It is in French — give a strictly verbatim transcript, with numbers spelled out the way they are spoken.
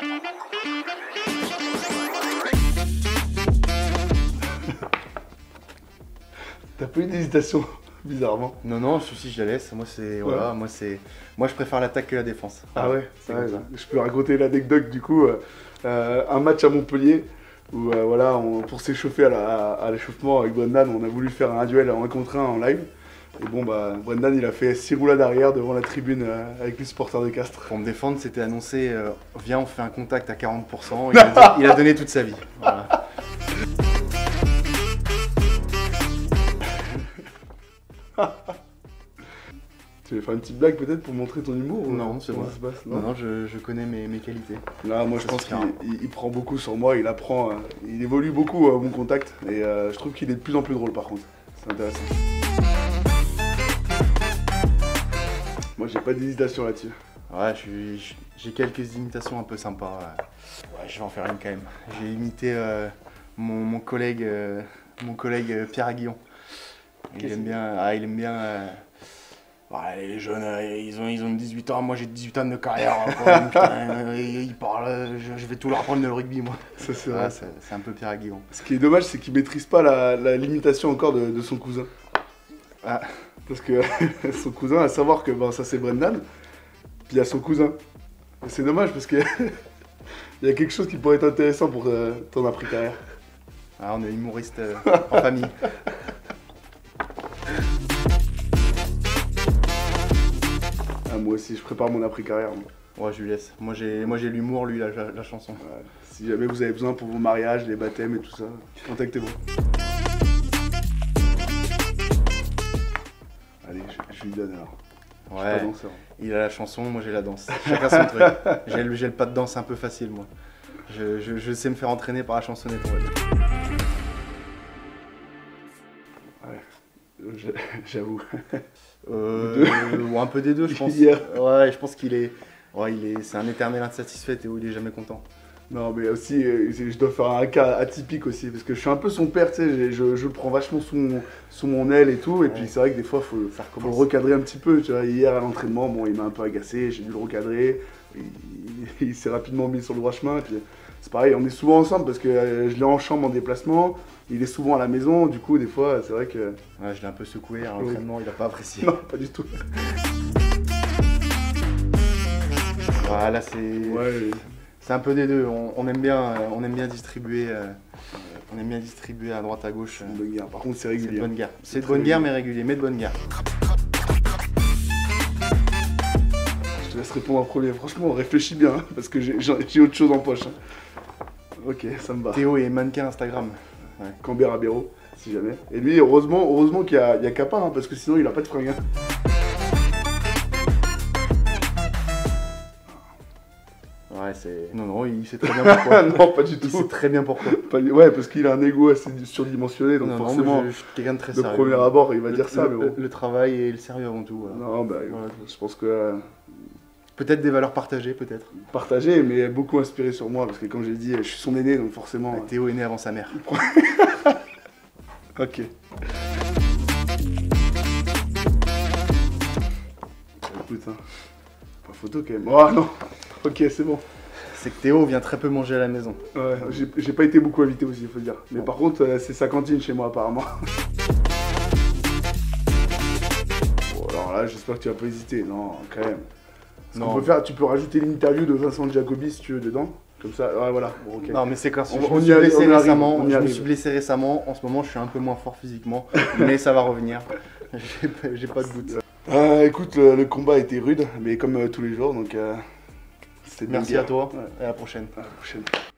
T'as pas eu d'hésitation, bizarrement. Non, non, si, je la laisse. Moi, c'est. Ouais. Voilà, moi, c'est. Moi, je préfère l'attaque que la défense. Ah ouais, c'est ouais, comme ça. Je peux raconter l'anecdote du coup. Euh, euh, un match à Montpellier où euh, voilà, on, pour s'échauffer à, la- à l'échauffement avec Brendan, on a voulu faire un duel en un contre un en live. Et bon, bah, Brendan il a fait six roulades arrière devant la tribune euh, avec les supporters de Castres. Pour me défendre, c'était annoncé euh, viens, on fait un contact à quarante pour cent. Il a, dit- il a donné toute sa vie. Voilà. Tu veux faire une petite blague peut-être pour montrer ton humour ou Non, c'est comment bon. ça se passe, Non, non, je, je connais mes, mes qualités. Là, moi je Ça pense se qu'il fait, hein. il- il prend beaucoup sur moi, il apprend, euh, il évolue beaucoup à mon contact et euh, je trouve qu'il est de plus en plus drôle par contre. C'est intéressant. Moi j'ai pas d'hésitation là-dessus. Ouais, je suis- j'ai quelques imitations un peu sympas. Ouais, Ouais, je vais en faire une quand même. J'ai imité euh, mon, mon collègue, euh, mon collègue euh, Pierre Aguillon. Il Qu'est-ce aime bien. Ah, il aime bien. euh, ouais, les jeunes, euh, ils ont, ils ont dix-huit ans. Moi, j'ai dix-huit ans de carrière. hein, quoi. Putain, euh, ils parlent. euh, Je, je vais tout leur apprendre le rugby, moi. Ça c'est Ouais, vrai. c'est c'est un peu Pierre Aguillon. Ce qui est dommage, c'est qu'il maîtrise pas la, la limitation encore de, de son cousin. Ah. Parce que son cousin, à savoir que ben, ça c'est Brendan, puis il y a son cousin. Et c'est dommage parce que il y a quelque chose qui pourrait être intéressant pour euh, ton après-carrière. Ah, on est humoriste euh, en famille. Ah, moi aussi, je prépare mon après-carrière. moi. Ouais, je lui laisse. Moi, j'ai moi, j'ai l'humour, lui, la, la, la chanson. Ouais. Si jamais vous avez besoin pour vos mariages, les baptêmes et tout ça, contactez-moi. Allez, je, je lui donne alors. Je suis pas Ouais, danseur. il a la chanson, moi j'ai la danse. Chacun son truc. J'ai le, j'ai le pas de danse un peu facile, moi. Je, je, je sais me faire entraîner par la chansonnette, on va dire. Ouais, je- j'avoue. Euh, ou un peu des deux, je pense. Hier. Ouais, je pense qu'il est. Ouais, il est. C'est un éternel insatisfait et où il est jamais content. Non, mais aussi, euh, c'est- je dois faire un cas atypique aussi, parce que je suis un peu son père, tu sais, j'ai- je, je le prends vachement sous mon, sous mon aile et tout, et Ouais. puis c'est vrai que des fois, faut, Ça faut le recommence. recadrer un petit peu, tu vois. Hier à l'entraînement, bon, il m'a un peu agacé, j'ai dû le recadrer, il, il- il s'est rapidement mis sur le droit chemin, et puis c'est pareil, on est souvent ensemble, parce que euh, je l'ai en chambre en déplacement, il est souvent à la maison, du coup, des fois, c'est vrai que... Ouais, je l'ai un peu secoué à l'entraînement, il a pas apprécié. Non, pas du tout. Voilà, c'est. Ouais, C'est un peu des deux. On, on aime bien, euh, on aime bien distribuer. euh, on aime bien distribuer à droite à gauche. c'est euh, une bonne guerre. Par contre, c'est C'est de régulier. bonne guerre. C'est de très bonne guerre, régulier. mais régulier, mais de bonne guerre. Je te laisse répondre en premier. Franchement, réfléchis bien, hein, parce que j'ai j'ai- j'ai autre chose en poche. hein. Ok, ça me va. Théo est mannequin Instagram. Cambert Abero, si jamais. Et lui, heureusement, heureusement qu'il y a, il y a Kappa, hein, parce que sinon il a pas de fringue. hein. Ouais, c'est. Non, non, il sait très bien pourquoi. non, pas du Il sait tout. très bien pourquoi. Pas du- Ouais, parce qu'il a un ego assez surdimensionné, donc non, non, forcément, moi, je, je suis quelqu'un de très de sérieux. premier abord, il va Le- dire ça, le, mais bon. le travail et le sérieux avant tout. voilà. Non, bah, Voilà. je pense que euh, Peut-être des valeurs partagées, peut-être. partagé, mais beaucoup inspiré sur moi, parce que comme j'ai dit, je suis son aîné, donc forcément. Ouais, Théo est né avant sa mère. euh, Ok. Écoute, hein. Pas photo quand même. Oh non. Ok, c'est bon. C'est que Théo vient très peu manger à la maison. Ouais, j'ai j'ai pas été beaucoup invité aussi, il faut le dire. Mais par contre, euh, c'est sa cantine chez moi apparemment. Bon, alors là, j'espère que tu vas pas hésiter. Non, quand même. Ce qu'on Non. peut faire, tu peux rajouter l'interview de Vincent Jacobi si tu veux dedans. Comme ça, ouais, voilà. Bon, ok. Non, mais c'est quand On- je on me y suis arrive, blessé on y arrive, récemment. on y Je me arrive. suis blessé récemment. En ce moment, je suis un peu moins fort physiquement, mais ça va revenir. J'ai pas- J'ai pas de doute. Euh, écoute, le, le combat a été rude, mais comme euh, tous les jours, donc euh, c'était une Merci guerre. à toi Ouais. et à la prochaine. À la prochaine.